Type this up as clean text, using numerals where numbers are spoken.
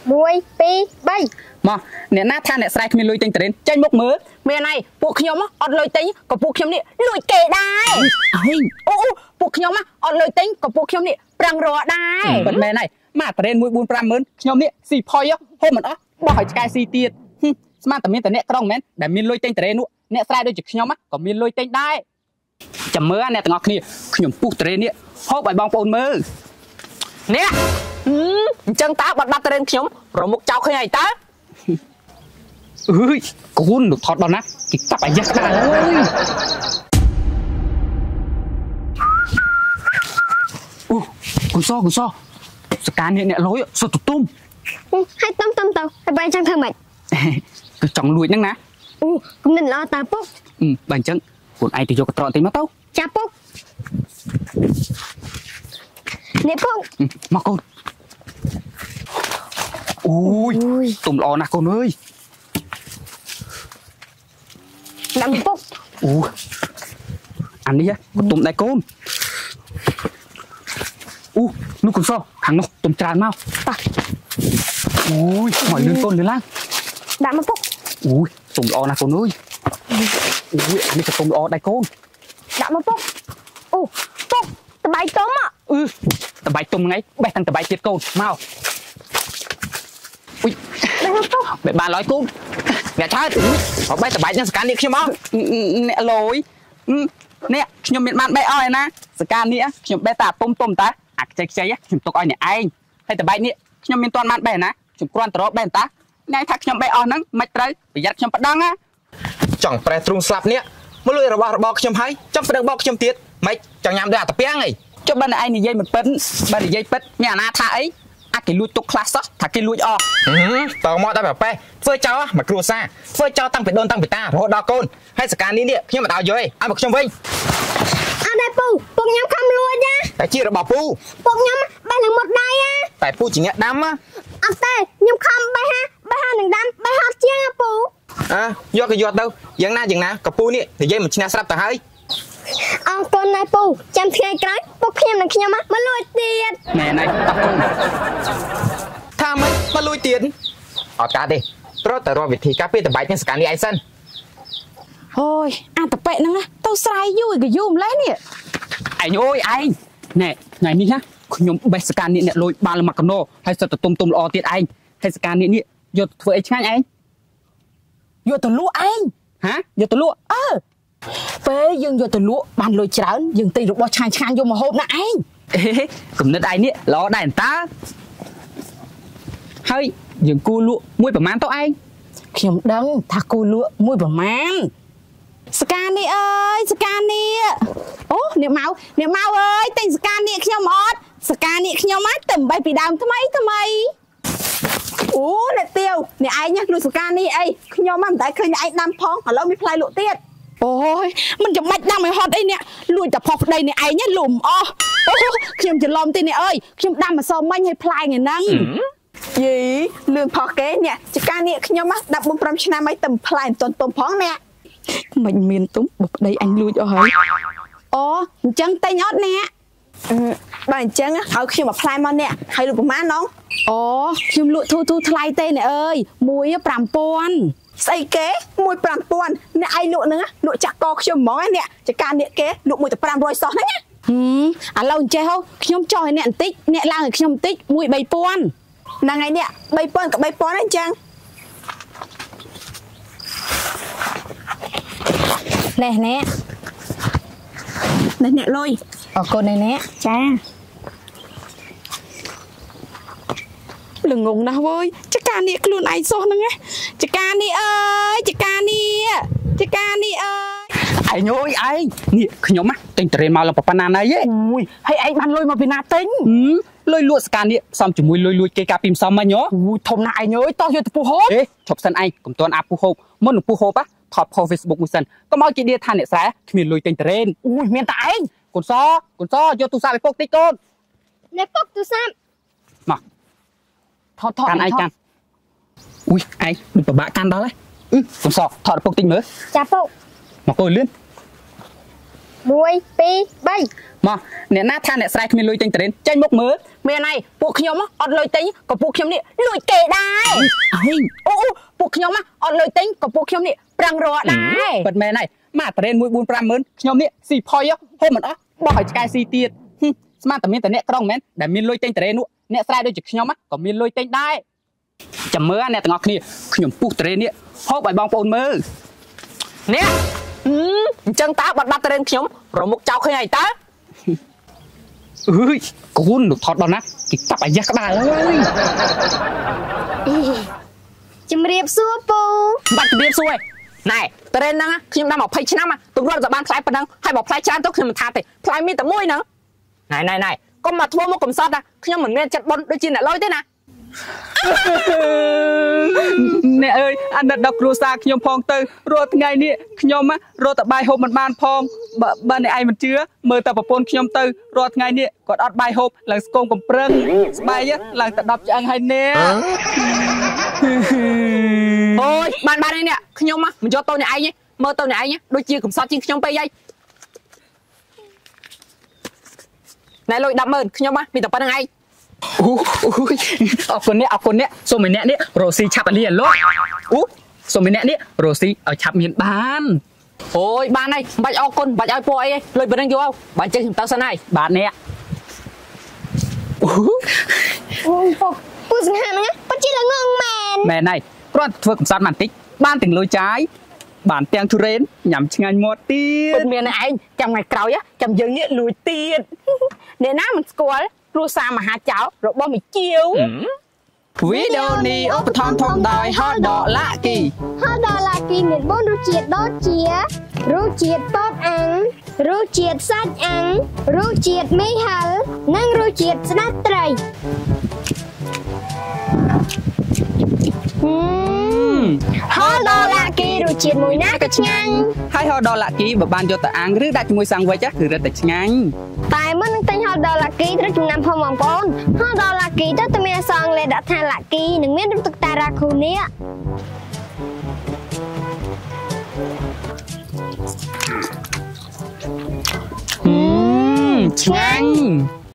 Mùi, pi, bay. Mà, nè nát than nè sai khi mình lùi tinh đến chơi mốc mớ. Mẹ này, buộc nhóm á, ọt lùi tính, có buộc nhóm đi lùi kể đai. Buộc nhóm á, ọt lùi tính, có buộc nhóm đi prang rõ đai. Bật mẹ này, mà đến mũi buôn pram mớn, nhóm nè xì phoi á, hôm mình á, bỏ hỏi cái xì tiệt. Mà tầm miên tầm nè trong mến, để mình lùi tinh đến nụ, nè sai đôi chực nhóm á, có mình lùi tinh đai. Chầm mớ nè tầng ngọc nè, nhóm buộc đến nè, hốt bài bong bồn mơ. Nè, chân ta bật bắt đến nhóm, rồi một cháu khơi này ta. Ui, con được thọt đòn á, cái tập ảnh giác đà ơi. Con so, scan nè lối, sao tụt tung. Hai tông, hai bay trang thơ mệt. Cứ chồng lùi nắng ná. Cũng nên lo ta bốc. Bạn chẳng, con ai thì vô cái trọn tính mất tao. Chà bốc. Nè bốc. Mà con. Ui, tùm lò nè con ơi. Nằm bốc. Ăn đi á, con tùm đây con. Nó còn sao, thằng nó tùm tràn mau. Ui, mỏi lươn con lươn lang. Đã mà bốc. Tùm lò nè con ơi. Ăn đi cho tùm lò đây con. Đã mà bốc. Bốc, tờ bài tóm ạ. Tờ bài tùm ngay, bè thằng tờ bài chết con, mau. Mẹ bà nói con. Mẹ trái họ bay tờ bài nhân scan đi khi mà nè lối nè nhom miền man bay oi na scan nè nhom bay ta tôm ta chạy á nhom tụi oi nè anh hay tờ bài nè nhom miền toàn man bay na nhom quan tờ bay ta ngay thắc nhom bay oi nắng mạch trái bị giật nhom bắt đăng á chẳng phải trung slap nè mới lùi rồi bỏ nhom hay trong phải được bỏ nhom tiệt mày chẳng nhắm được tập beng này cho bên này anh dây một pin bên này dây pin nhà na thà ấy cái lùi tục class thà cái lùi o tao mò tao bảo pe phơi cháu mà cua xa phơi cháu tăng phải đôn tăng phải ta rồi đo côn hay scan đi nè nhưng mà đào dưới ăn một trong vinh ăn đây pu nhóm không luôn nha tại chia rồi bỏ pu nhóm bay là một đây á tại pu chỉ nghe đám á ăn tê nhóm không bay ha đừng đám bay hot chia pu do cái giọt đâu dừng na cặp pu nè thì dây mình chia sắp tao hơi con này pu chăm thay cái bốc thêm là khi nhóm mới lôi tiền nè này tập con tham ấy mà lùi tiền ở cả đi rồi việc thì các bên tập bài trên scan đi ai sân ôi ăn tập bậy nữa tao sai vui cái zoom lấy nè anh ơi anh nè ngày ní nhá nhom bay scan nè lôi ba là mặc nô hay sợ tụm lò tiệt anh hay scan nè vôធ្វើអីឆ្ងាញ់anh vô từ lúa anh hả vô từ lúa ពេលយើងយកទៅលក់បានលុយច្រើនយើងទិញរបស់ឆ្ងាញ់យកមកហូបណាឯងគំនិតឯងនេះល្អដែរតើហើយយើងគូលក់មួយប្រហែលទៅឯងខ្ញុំដឹងថាគូលក់មួយប្រហែលស្កានេះអើយស្កានេះអូអ្នកម៉ៅអើយទិញស្កានេះខ្ញុំអត់ស្កានេះខ្ញុំហ่ะតែបីពីដើមថ្មីអូអ្នកទាវអ្នកឯងណាលក់ស្កានេះអីខ្ញុំមិនតែឃើញអ្នកឯងដាំផងឥឡូវមានផ្លែលក់ទៀតអូយមិនចាំបាច់ដាំឲ្យហត់អីអ្នកលួចតែផុសប្តីអ្នកឯងណាលុំអស់ខ្ញុំច្រឡំទេអ្នកអើយខ្ញុំដាំម្សៅមិញឲ្យផ្លែថ្ងៃហ្នឹងយីលឿនផុសគេអ្នកចកានេះខ្ញុំណា14 5ឆ្នាំហើយតែផ្លែមិនទាន់ទុំផងអ្នកមិនមានទុំបុកប្តីអញលួចអស់ហើយអូអញ្ចឹងតែញអត់អ្នកបើអញ្ចឹងឲ្យខ្ញុំមកផ្លែមកអ្នកហើយលក់ប្រហែលណងអូខ្ញុំលក់ធូរថ្លៃទេអ្នកអើយ1 5000ស្អីគេ1 5000អ្នកឯងលក់ហ្នឹងលក់ចាក់កខ្ញុំហ្មងអ្នកចកាអ្នកគេលក់1ទៅ500សោះហ្នឹងណាឥឡូវអញ្ចេះហ៎ខ្ញុំចោះឲ្យអ្នកបន្តិចអ្នកឡើងឲ្យខ្ញុំបន្តិច1 3000ហ្នឹងហើយអ្នក3000ក៏3000អញ្ចឹងនេះអ្នកលុយអរគុណអ្នកចាលងងណាស់វើយចកានេះខ្លួនឯងសោះហ្នឹងណាចកានេះអើយចកានេះអើយឯងអើយឯងនេះខ្ញុំទិញត្រេនមកឡើងប៉ុណ្ណាណៃហ៎អូយហើយឯងបានលុយមកពីណាទិញលុយលក់ស្កានេះផ្សំជាមួយលុយគេកាពីផ្សំមិញហ៎អូយធំណាស់ឯងអើយតោះយកទៅពុះហូបឈប់សិនឯងកុំតន់អាពុះហូបមុននឹងពុះហូបថតផុស Facebook មួយសិនកុំឲ្យគេឌៀថាអ្នកស្រែគ្មានលុយទិញត្រេនអូយមានតែឯងកូនសយកទូរស័ព្ទឲ្យពុកតិចកូនអ្នកពុកទូរស័ព្ទមកថតកាន់ឯងកាន់អ៊ុយឯងមិនពិបាកកាន់ដល់ហើយកូនសថតពុកតិចមើលចាពុកមកកូនលឿន 1 2 3 មកអ្នកណាថាអ្នកស្រែគ្មានលុយទិញតរេនចេញមកមើលមានហើយពួកខ្ញុំអត់លុយទិញក៏ពួកខ្ញុំនេះលួចគេដែរអូពួកខ្ញុំអត់លុយទិញក៏ពួកខ្ញុំនេះប្រឹងរកដែរពិតមែនហើយមកតរេន1 4 5 ម៉ឺនខ្ញុំនេះស៊ីផុយហូបមិនអស់បោះឲ្យឆ្កែស៊ីទៀតស្មានតែមានតែអ្នកក្រុងមែនដែលមានលុយទិញតរេននោះអ្នកស្រែដូចជាខ្ញុំក៏មានលុយទិញដែរចាំមើលអ្នកទាំងអស់គ្នាខ្ញុំពុះតរេននេះហូបឲ្យបងប្អូនមើលនេះអញ្ចឹងតើបាត់តរេនខ្ញុំរមុខចោលឃើញហើយតើអើយកូនលោកថតដល់ណាគេកាប់អាយ៉ាស់ក្បាលហើយជំរាបសួរពូបាច់ជម្រាបសួរឯណែតរេនហ្នឹងខ្ញុំដល់20ឆ្នាំទង្រួតតែបានផ្លែប៉ុណ្ណឹងហើយបើផ្លែច្រើនទៅខ្ញុំមិនថាទេផ្លែមានតែមួយហ្នឹងណែកុំមកធ្វើមកកំសត់ណាខ្ញុំមិនមានចិត្តបន់ដូចជាអ្នកលុយទេណាអ្នកអើយអាណិតដល់គ្រួសារខ្ញុំផងទៅរាល់ថ្ងៃនេះខ្ញុំរត់តែបាយហូបមិនបានផងបើអ្នកឯងមិនជឿមើលតែប្រពន្ធខ្ញុំទៅរាល់ថ្ងៃនេះគាត់អត់បាយហូបឡើងស្គមកំប្រឹងស្បែកឡើងតែ10ឆ្អឹងហើយនេះអូយបានឯនេះខ្ញុំមិនយកទៅអ្នកឯងមើលទៅអ្នកឯងដូចជាកំសត់ជាងខ្ញុំពេកហើយណែលុយ100000ខ្ញុំមានតែប៉ុណ្្នឹងឯងអូអរគុណអ្នកសូមម្នាក់នេះរស់ស៊ីឆាប់អាលីអាឡូអូសូមម្នាក់នេះរស់ស៊ីឲ្យឆាប់មានបានអូយបានហើយបាច់អរគុណបាច់ឲ្យពួកអីលុយប៉ុណ្្នឹងយកឲ្យបើអញ្ចឹងខ្ញុំទៅសិនហើយបាទអ្នកពូសង្ហាហ្នឹងពិតជាល្ងងមែនមែនហើយគ្រាន់តែធ្វើកំសត់បន្តិចបានទាំងលុយចាយបានទាំងទុរេនញ៉ាំឆ្ងាញ់មាត់ទៀតពិតមានឯងចាំថ្ងៃក្រោយចាំយើងនេះលួចទៀតអ្នកណាមិនស្គាល់គ្រួសារមហាចៅរបស់មីជាវវីដេអូនេះឧបត្ថម្ភធំដោយ Hot Dog Lucky Hot Dog Lucky មាន4រសជាតិដូចជារសជាតិពតអាំងរសជាតិសាច់អាំងរសជាតិមីហឹលនិងរសជាតិស្ដាប់ត្រីHot Dog Lucky រសជាតិមួយណាក៏ឆ្ងាញ់ហើយ Hot Dog Lucky បើបានយកទៅអាំងឬដាក់ជាមួយសាំងវិចគឺរឹតតែឆ្ងាញ់តែមុននឹងទិញ Hot Dog Lucky ត្រូវចំណាំផងបងប្អូន Hot Dog Lucky ទៅមានអក្សរអង់គ្លេសដាក់ថា Lucky និងមានរូបតុក្កតារ៉ាគូននេះឆ្ងាញ់